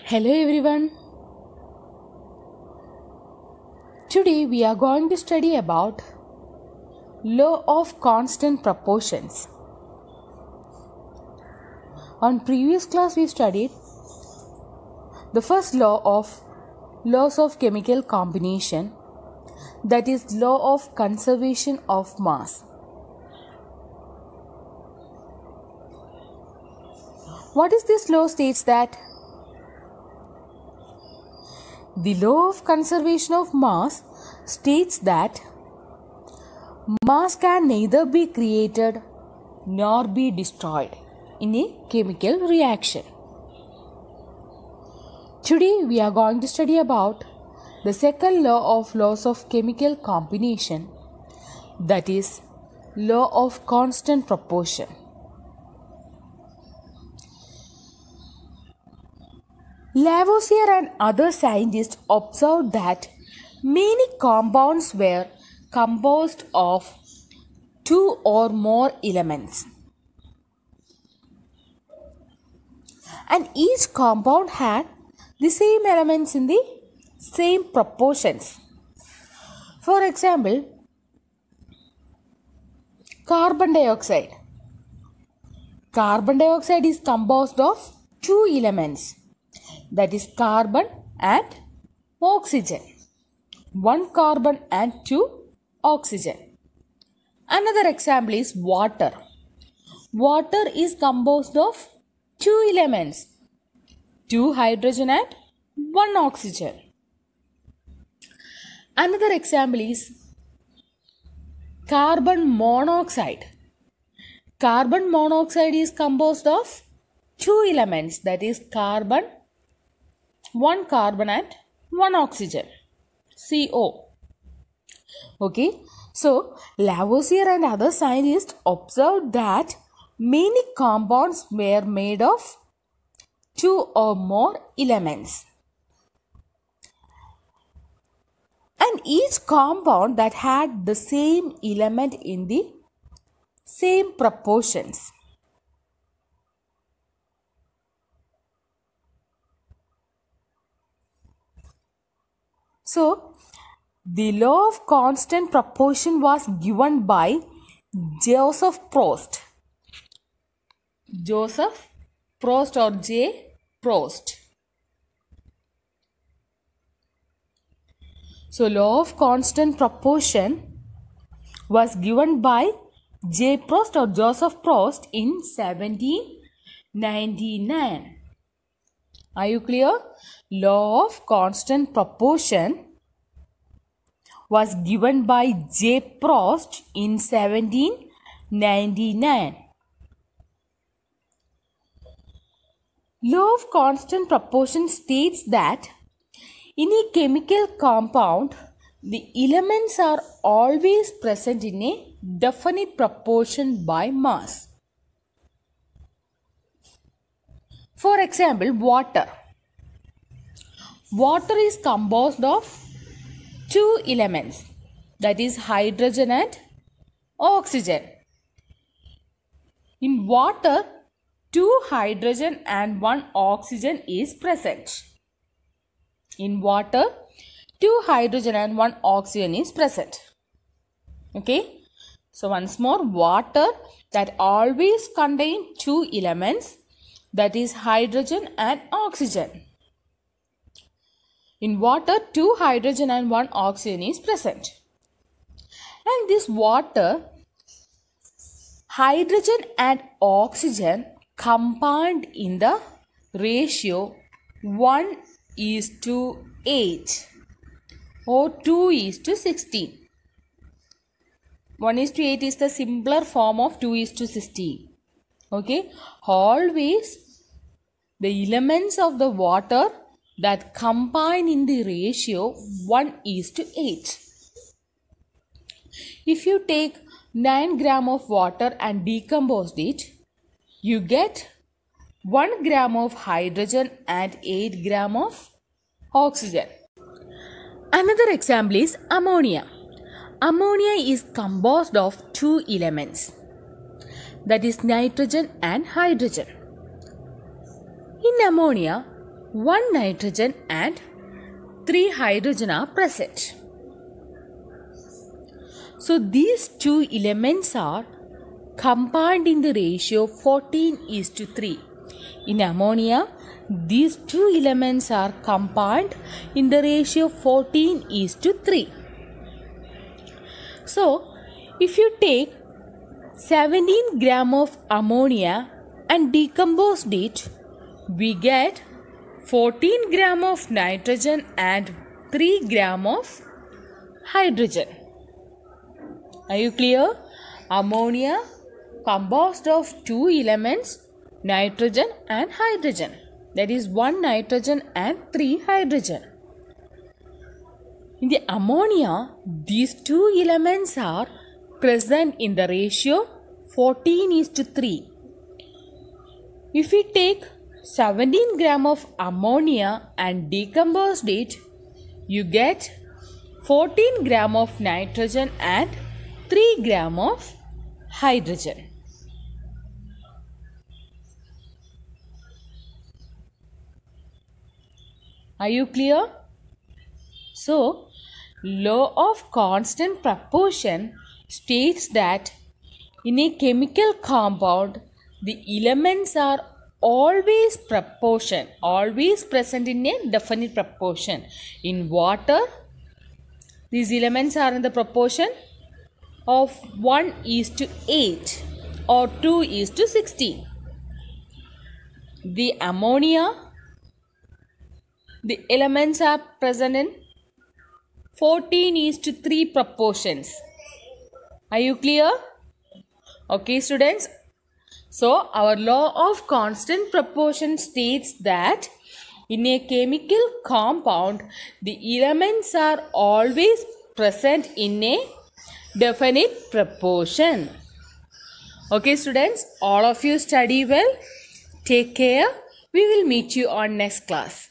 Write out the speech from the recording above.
Hello everyone. Today we are going to study about law of constant proportions. On previous class we studied the first laws of chemical combination, that is law of conservation of mass. What is this law? States that the law of conservation of mass states that mass can neither be created nor be destroyed in a chemical reaction. Today we are going to study about the second laws of chemical combination, that is law of constant proportion. Lavoisier and other scientists observed that many compounds were composed of two or more elements, and each compound had the same elements in the same proportions. For example, carbon dioxide. Carbon dioxide is composed of two elements, that is carbon and oxygen. One carbon and two oxygen. Another example is water. Water is composed of two elements, two hydrogen and one oxygen. Another example is carbon monoxide. Carbon monoxide is composed of two elements, that is one carbon and one oxygen, CO. Okay, so Lavoisier and other scientists observed that many compounds were made of two or more elements, and each compound that had the same element in the same proportions. So, the law of constant proportion was given by Joseph Prost. Joseph Prost or J. Prost. So, law of constant proportion was given by J. Prost or Joseph Prost in 1799. Are you clear? Law of constant proportion was given by J. Prost in 1799. Law of constant proportion states that in a chemical compound, the elements are always present in a definite proportion by mass. For example, water. Water is composed of two elements, that is hydrogen and oxygen. In water, two hydrogen and one oxygen is present. In water, two hydrogen and one oxygen is present. Okay. So once more, water that always contain two elements, that is hydrogen and oxygen. In water, two hydrogen and one oxygen is present. And this water, hydrogen and oxygen combined in the ratio 1:8 or 2:16. 1:8 is the simpler form of 2:16. Okay, always the elements of the water that combine in the ratio 1:8. If you take 9 gram of water and decompose it, you get 1 gram of hydrogen and 8 gram of oxygen. Another example is ammonia. Ammonia is composed of two elements, that is nitrogen and hydrogen. In ammonia, 1 nitrogen and 3 hydrogen are present. So these two elements are combined in the ratio 14:3. In ammonia, these two elements are combined in the ratio 14:3. So, if you take 17 gram of ammonia and decomposed it, we get 14 gram of nitrogen and 3 gram of hydrogen. Are you clear? Ammonia composed of two elements, nitrogen and hydrogen. That is 1 nitrogen and 3 hydrogen. In the ammonia, these two elements are present in the ratio 14:3. If we take 17 gram of ammonia and decomposed it, you get 14 gram of nitrogen and 3 gram of hydrogen. Are you clear? So, law of constant proportion states that in a chemical compound, the elements are always present in a definite proportion. In water, these elements are in the proportion of 1:8 or 2:16. The ammonia, the elements are present in 14:3 proportions. Are you clear? Okay, students. So, our law of constant proportion states that in a chemical compound, the elements are always present in a definite proportion. Okay, students, all of you study well. Take care. We will meet you on next class.